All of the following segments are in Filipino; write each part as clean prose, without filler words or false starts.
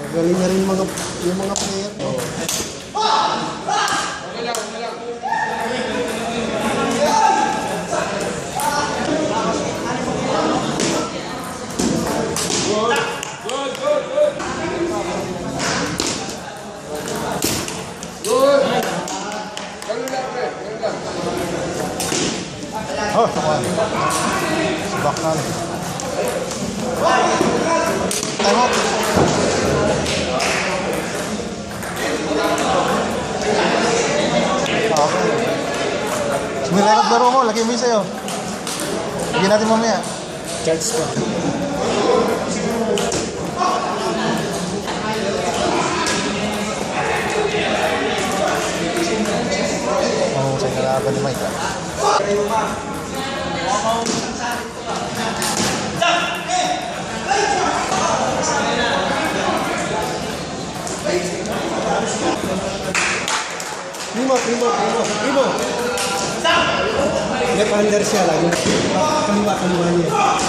Galing na rin yung mga player. Oo. Okay lang, okay lang. Good, good, good. Good. Ganun lang, pre. Ganun lang. Oh, naman. Subak na rin. Time out. Okay. Sumirekot laro mo, lagay mo yun sa'yo. Lagyan natin mamaya. Charge ko. Oh, sa'yo kalaban ni Mike. Primo. Left-hander siya lagi. Kaliwa niya.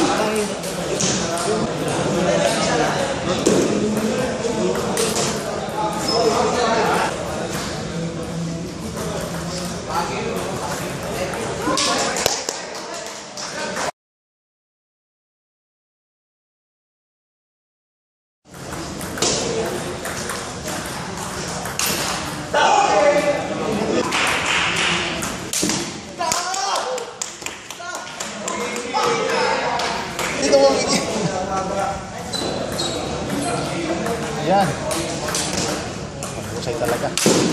Dito mo, Miki. Ayan. Pusay talaga.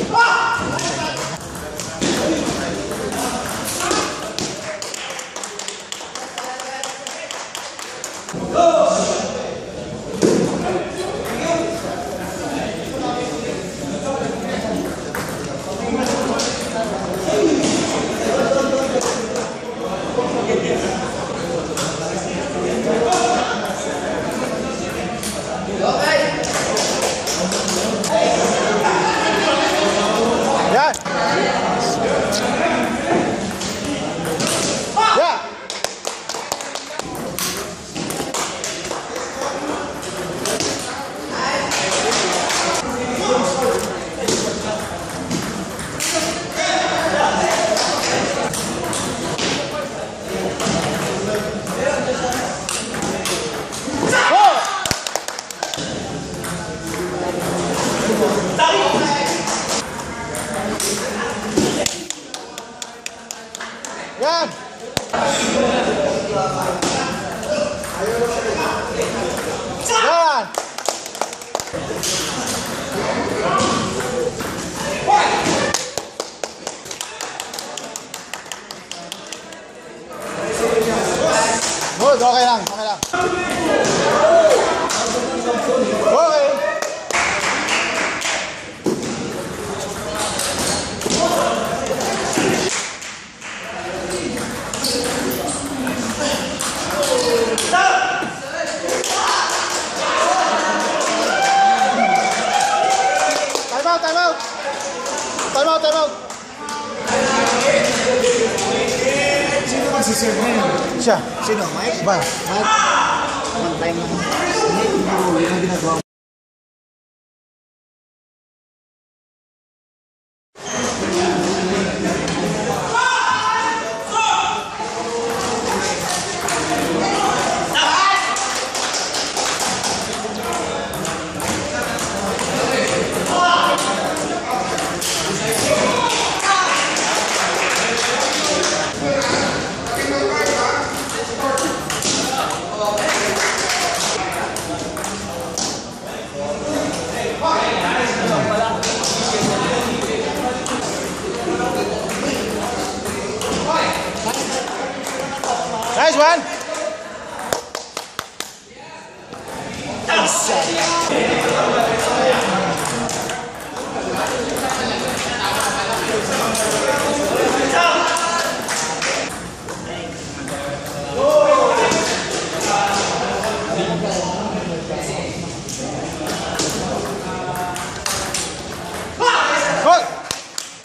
Yan. Yeah. Yan! Yan! Good, okay lang, okay lang. Okay. Time out. Sino magsiserve ngayon? Siya. Sino? Mike? Ba? Mike? One time na. Hindi na ginagawa. Nice one.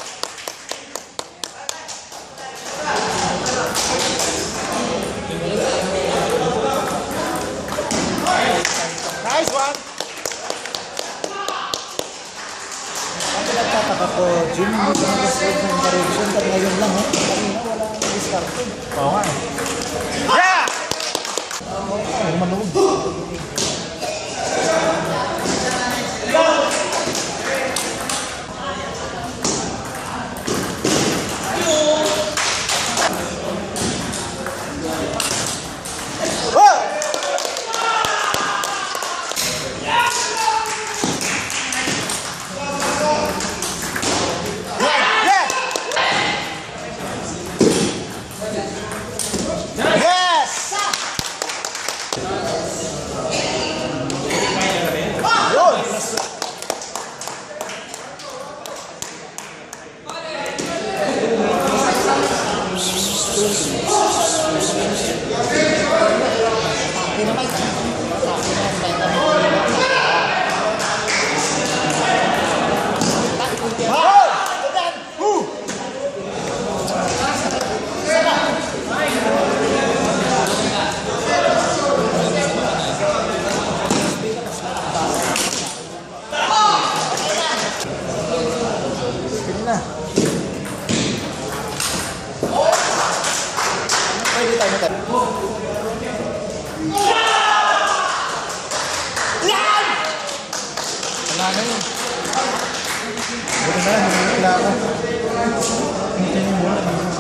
Good. Jim, hindi ka nag-spread ng direction. Pag ngayon lang, ha? Kanina, wala nang discarte. Oo nga eh. Yeah! Ay, maluwag. Yes! Yun! Hindi naman. Sige na. Pwede tayo na. Wala na yun. Buti na, hindi na ako. Hindi na yun.